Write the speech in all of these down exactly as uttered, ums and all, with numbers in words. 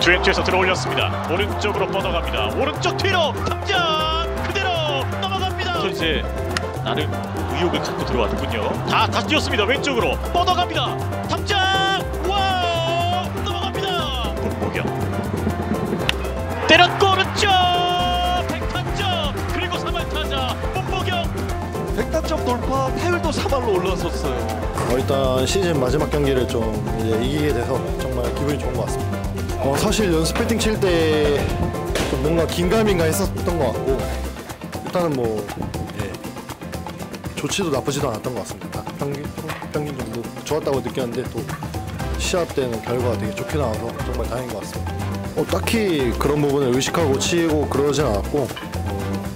트웬티에서 들어 올렸습니다. 오른쪽으로 뻗어갑니다. 오른쪽 뒤로 당장 그대로 넘어갑니다. 이제 나름 의욕을 갖고 들어왔군요. 다 다시 뛰었습니다. 왼쪽으로 뻗어갑니다. 당장 와 넘어갑니다. 문보경 때렸고 오른쪽 백타점 그리고 삼할타자 문보경 백타점 돌파 타율도 삼 할로 올라섰어요. 어, 일단 시즌 마지막 경기를 좀 이제 이기게 돼서 정말 기분이 좋은 것 같습니다. 어, 사실 연습 배팅 칠 때 좀 뭔가 긴가민가 했었던 것 같고 일단은 뭐 예, 좋지도 나쁘지도 않았던 것 같습니다. 평균, 평균 정도 좋았다고 느꼈는데 또 시합 때는 결과가 되게 좋게 나와서 정말 다행인 것 같습니다. 어, 딱히 그런 부분을 의식하고 치고 그러진 않았고 어,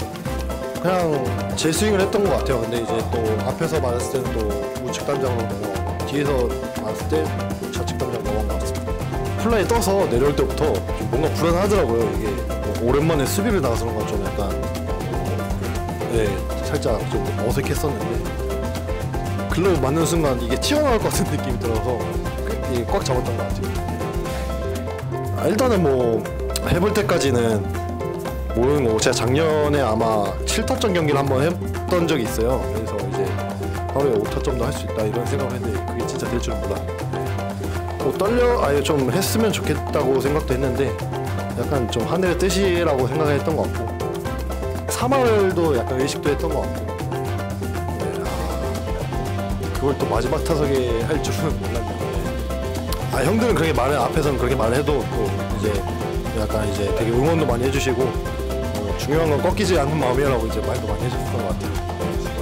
그냥 제 스윙을 했던 것 같아요. 근데 이제 또 앞에서 맞았을 때는 또 우측 단장으로 넘어가고 뒤에서 맞았을 때 좌측 단장 넘어간 것 같습니다. 플라이 떠서 내려올 때부터 좀 뭔가 불안하더라고요. 이게 뭐 오랜만에 수비를 나가서 그런 건 좀 약간 어, 네, 살짝 좀 어색했었는데 글러브 맞는 순간 이게 튀어나올 것 같은 느낌이 들어서 이게 꽉 잡았던 것 같아요. 아, 일단은 뭐 해볼 때까지는 모르는 거고 제가 작년에 아마 칠 타점 경기를 한번 했던 적이 있어요. 그래서 이제 하루에 오 타점도 할 수 있다 이런 생각을 했는데 그게 진짜 될 줄은 몰랐어요. 뭐 떨려 아예 좀 했으면 좋겠다고 생각도 했는데 약간 좀 하늘의 뜻이라고 생각했던 것 같고 삼 할도 약간 의식도 했던 것 같고 네, 아, 그걸 또 마지막 타석에 할 줄은 몰랐네요. 아 형들은 그렇게 말해 앞에서는 그렇게 말해도 또 이제 약간 이제 되게 응원도 많이 해주시고 어, 중요한 건 꺾이지 않는 마음이라고 이제 말도 많이 해주셨던 것 같아요.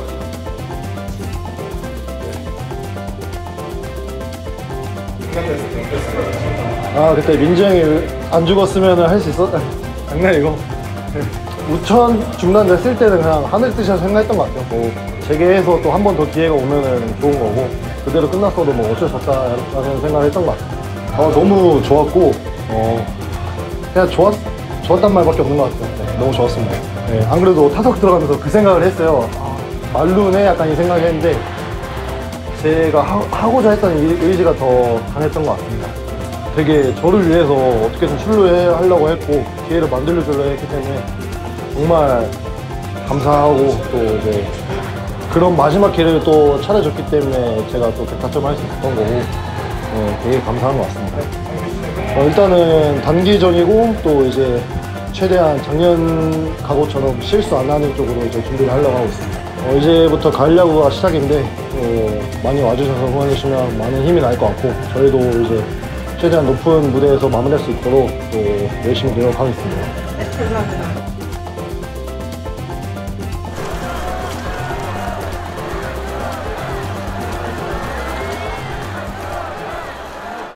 아 그때 민지 형이 안 죽었으면 할 수 있었.. 장난이고 우천 중단됐을 때는 그냥 하늘 뜻이라 생각했던 것 같아요. 뭐 재개해서 또 한 번 더 기회가 오면은 좋은 거고 그대로 끝났어도 뭐 어쩔 수 없다라는 생각을 했던 것 같아요. 어, 너무 좋았고 어, 그냥 좋았, 좋았단 말밖에 없는 것 같아요. 네, 너무 좋았습니다. 네, 안 그래도 타석 들어가면서 그 생각을 했어요. 아, 말루네 약간 이 생각을 했는데 제가 하, 하고자 했던 의지가 더 강했던 것 같습니다. 되게 저를 위해서 어떻게든 출루하려고 했고 기회를 만들려주려 했기 때문에 정말 감사하고 또 이제 그런 마지막 기회를 또 차려줬기 때문에 제가 또 백타점 할 수 있었던 거고 네, 되게 감사한 것 같습니다. 어, 일단은 단기전이고 또 이제 최대한 작년 각오처럼 실수 안 하는 쪽으로 이제 준비를 하려고 하고 있습니다. 어, 이제부터 가을 야구가 시작인데 어, 많이 와주셔서 응원해주시면 많은 힘이 날 것 같고 저희도 이제 최대한 높은 무대에서 마무리할 수 있도록 또 열심히 노력하겠습니다.